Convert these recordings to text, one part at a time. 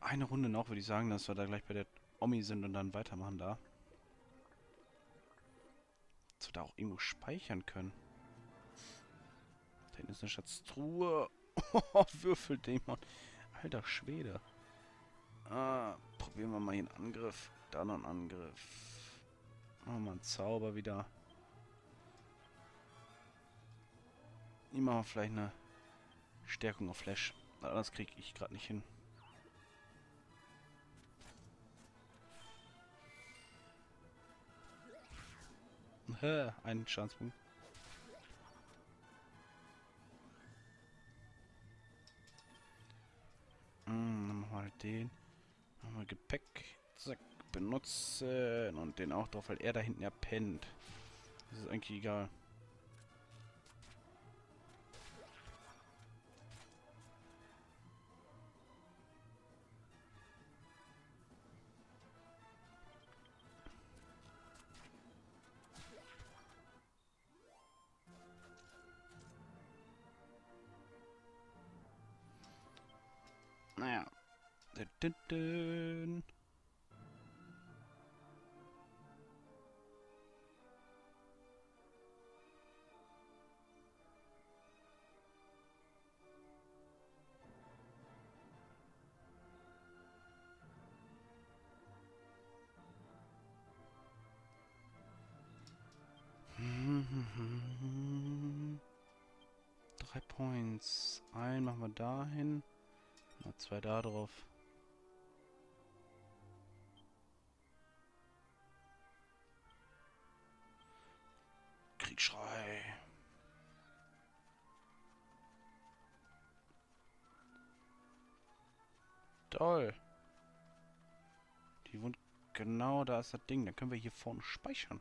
eine Runde noch, würde ich sagen, dass wir da gleich bei der Omi sind und dann weitermachen da. Dass wir da auch irgendwo speichern können. Da hinten ist eine Schatztruhe. Oh, Würfeldämon. Alter Schwede. Probieren wir mal hier einen Angriff. Da noch einen Angriff. Machen wir mal einen Zauber wieder. Hier machen wir vielleicht eine Stärkung auf Flash. Das kriege ich gerade nicht hin. Einen Schadenspunkt. Dann machen wir halt den. Machen wir Gepäck. Zack. Benutzen. Und den auch drauf, weil er da hinten ja pennt. Das ist eigentlich egal. Naja. Dün, dün, dün. Drei Points. Einen machen wir dahin. Mal zwei da drauf. Kriegsschrei. Toll. Die wohnt genau, da ist das Ding. Dann können wir hier vorne speichern.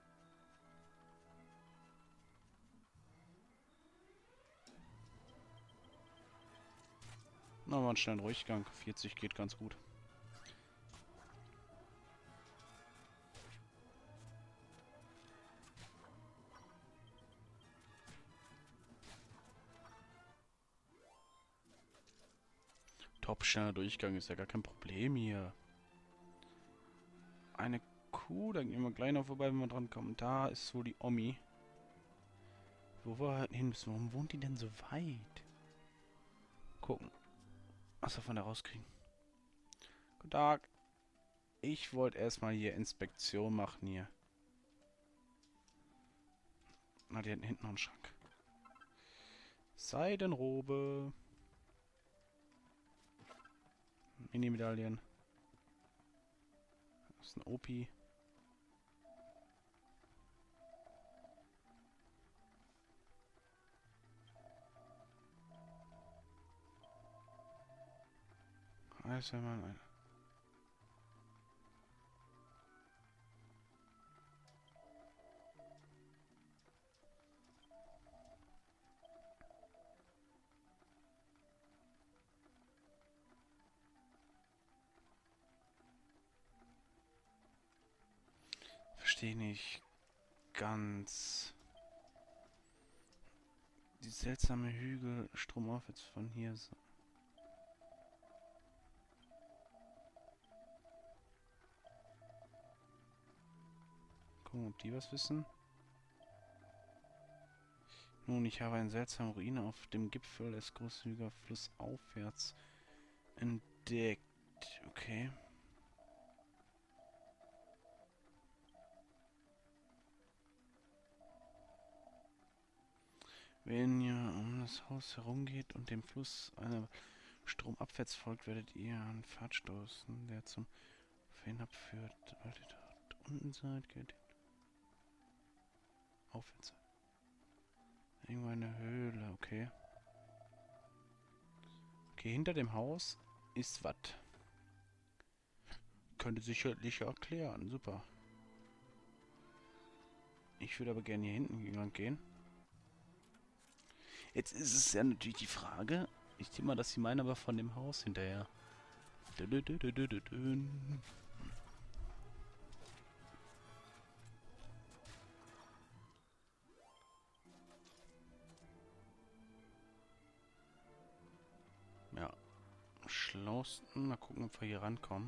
Nochmal einen schnellen Ruhiggang. 40 geht ganz gut. Top, schneller Durchgang ist ja gar kein Problem hier. Eine Kuh, da gehen wir gleich noch vorbei, wenn wir dran kommen. Da ist wohl die Omi. Wo wir halt hin müssen. Warum wohnt die denn so weit? Gucken, was wir von der rauskriegen. Guten Tag. Ich wollte erstmal hier Inspektion machen hier. Na, die hatten hinten noch einen Schrank. Seidenrobe. Mini-Medaillen. Das ist ein Opi. Eisenmann. Verstehe nicht ganz. Die seltsame Hügel, stromaufwärts von hier. So. Gucken, ob die was wissen. Nun, ich habe eine seltsame Ruine auf dem Gipfel des großen Hügel flussaufwärts entdeckt. Okay. Wenn ihr um das Haus herumgeht und dem Fluss einer stromabwärts folgt, werdet ihr einen Pfad stoßen, der zum Feen abführt. Sobald ihr dort unten seid, geht aufwärts. Irgendwo eine Höhle, okay. Okay, hinter dem Haus ist was. Könnte sicherlich erklären, super. Ich würde aber gerne hier hinten lang gehen. Jetzt ist es ja natürlich die Frage. Ich denke mal, dass sie meinen aber von dem Haus hinterher. Dü -dü -dü -dü -dü -dü -dü. Ja, Schlausten. Mal gucken, ob wir hier rankommen.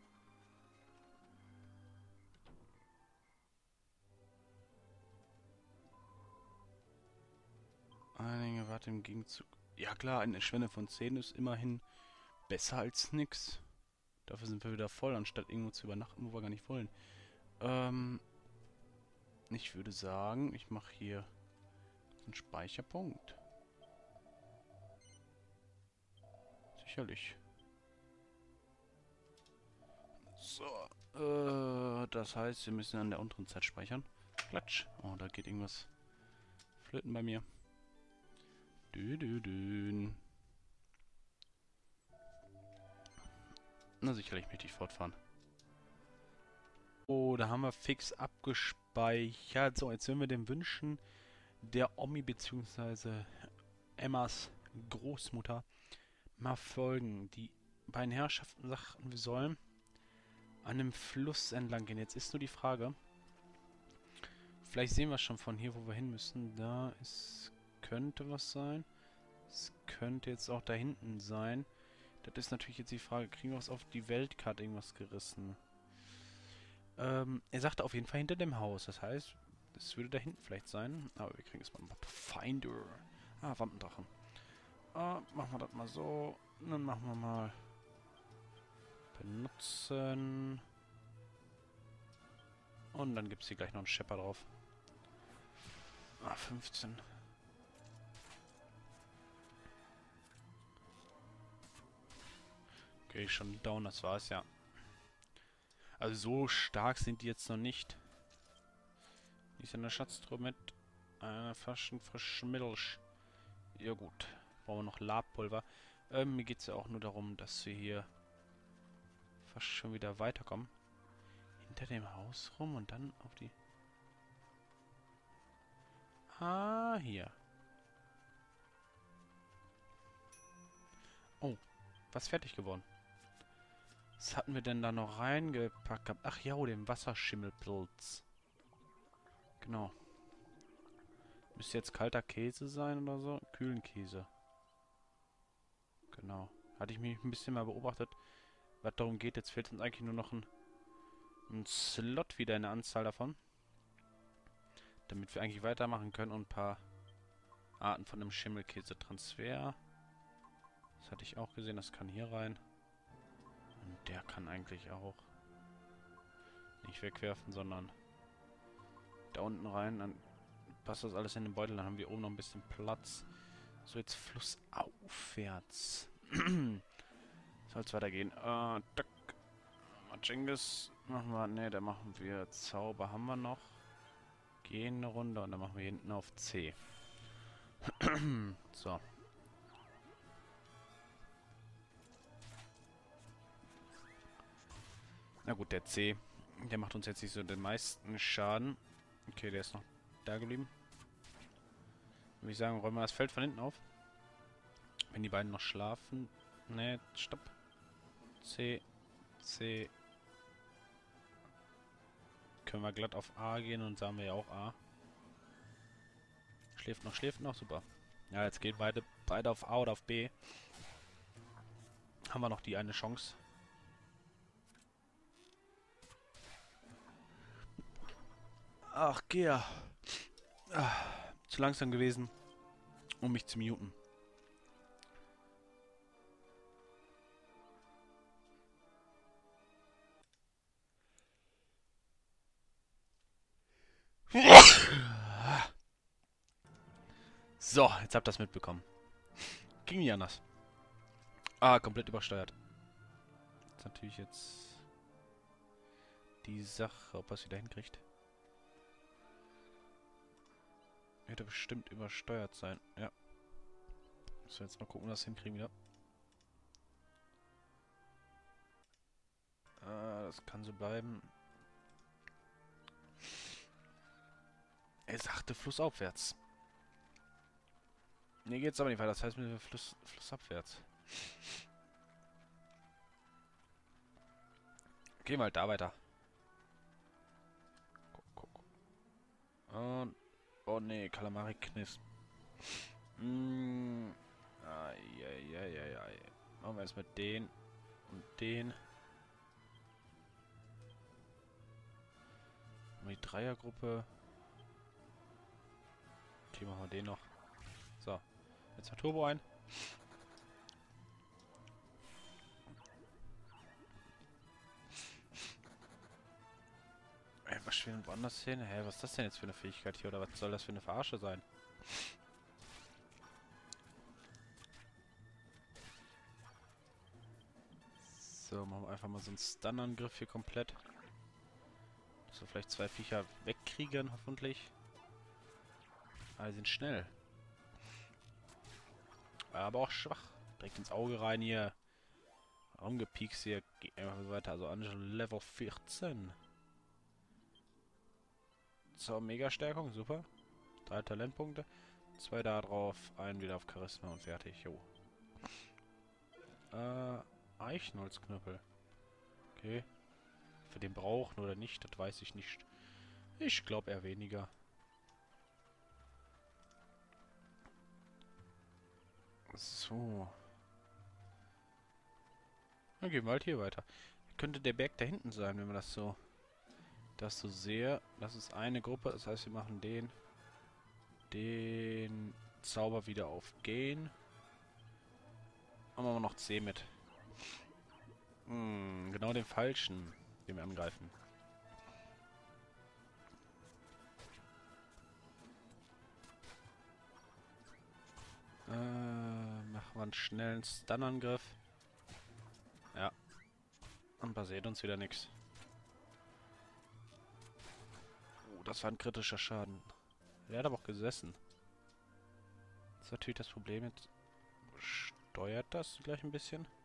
Einige Warte im Gegenzug. Ja klar, eine Schwelle von 10 ist immerhin besser als nix. Dafür sind wir wieder voll, anstatt irgendwo zu übernachten, wo wir gar nicht wollen. Ich würde sagen, ich mache hier einen Speicherpunkt. Sicherlich. So, das heißt, wir müssen an der unteren Zeit speichern. Klatsch. Oh, da geht irgendwas flöten bei mir. Dü. Na, sicherlich möchte ich fortfahren. Oh, da haben wir fix abgespeichert. So, jetzt werden wir den Wünschen der Omi bzw. Emmas Großmutter mal folgen. Die beiden Herrschaften sagten, wir sollen an einem Fluss entlang gehen. Jetzt ist nur die Frage, vielleicht sehen wir schon von hier, wo wir hin müssen. Da ist, könnte was sein. Es könnte jetzt auch da hinten sein. Das ist natürlich jetzt die Frage, kriegen wir es auf die Weltkarte irgendwas gerissen? Er sagte auf jeden Fall hinter dem Haus. Das heißt, es würde da hinten vielleicht sein. Aber wir kriegen es mal ein Finder. Ah, Wampendrachen. Machen wir das mal so. Dann machen wir mal benutzen. Und dann gibt es hier gleich noch einen Schepper drauf. 15. Okay, schon down, das war's, ja. Also so stark sind die jetzt noch nicht. Ist in der Schatztruhe mit einer Flaschen frischen Milch. Ja gut. Brauchen wir noch Labpulver. Mir geht es ja auch nur darum, dass wir hier fast schon wieder weiterkommen. Hinter dem Haus rum und dann auf die... Ah, hier. Oh, was fertig geworden. Was hatten wir denn da noch reingepackt gehabt? Ach ja, den Wasserschimmelpilz. Genau. Müsste jetzt kalter Käse sein oder so? Kühlen Käse. Genau. Hatte ich mich ein bisschen mal beobachtet, was darum geht. Jetzt fehlt uns eigentlich nur noch ein Slot wieder in der Anzahl davon. Damit wir eigentlich weitermachen können und ein paar Arten von dem Schimmelkäse-Transfer. Das hatte ich auch gesehen, das kann hier rein. Und der kann eigentlich auch nicht wegwerfen, sondern da unten rein. Dann passt das alles in den Beutel, dann haben wir oben noch ein bisschen Platz. So, jetzt flussaufwärts. Soll es weitergehen. Tack. Machingus machen wir. Ne, da machen wir Zauber. Haben wir noch. Gehen eine Runde und dann machen wir hinten auf C. So. Na gut, der C. Der macht uns jetzt nicht so den meisten Schaden. Okay, der ist noch da geblieben. Würde ich sagen, räumen wir das Feld von hinten auf. Wenn die beiden noch schlafen. Ne, stopp. C. C. Können wir glatt auf A gehen und sagen wir ja auch A. Schläft noch, super. Ja, jetzt gehen beide auf A oder auf B. Haben wir noch die eine Chance. Ach, Gea. Zu langsam gewesen, um mich zu muten. So, jetzt habt ihr das mitbekommen. Ging nicht anders. Ah, komplett übersteuert. Das ist natürlich jetzt die Sache, ob er es wieder hinkriegt. Hätte bestimmt übersteuert sein. Ja. Müssen wir jetzt mal gucken, was wir hinkriegen wieder. Das kann so bleiben. Er sagte flussaufwärts. Nee, geht's aber nicht weiter. Das heißt, wir flussabwärts. Gehen wir halt da weiter. Guck. Und... Oh nee, Kalamari Kniss. Ai. Machen wir erstmal den und den. Und die Dreiergruppe. Okay, machen wir den noch. So. Jetzt mal Turbo ein. Ey, was schwimmt woanders hin? Hä, was ist das denn jetzt für eine Fähigkeit hier? Oder was soll das für eine Verarsche sein? So, machen wir einfach mal so einen Stun-Angriff hier komplett. Dass wir vielleicht 2 Viecher wegkriegen, hoffentlich. Aber die sind schnell. Aber auch schwach. Direkt ins Auge rein hier. Rumgepiekst hier. Geht einfach so weiter. Also Angelo Level 14. So, Mega-Stärkung, super. 3 Talentpunkte. 2 da drauf, einen wieder auf Charisma und fertig. Jo. Eichenholzknüppel. Okay. Für den brauchen oder nicht, das weiß ich nicht. Ich glaube eher weniger. So. Dann gehen wir halt hier weiter. Könnte der Berg da hinten sein, wenn wir das so sehe. Das ist eine Gruppe, das heißt, wir machen den Zauber wieder auf Gehen. Und machen wir noch C mit. Genau den falschen, den wir angreifen. Machen wir einen schnellen Stun-Angriff. Ja. Und passiert uns wieder nichts. Oh, das war ein kritischer Schaden. Der hat aber auch gesessen. Das ist natürlich das Problem jetzt. Steuert das gleich ein bisschen?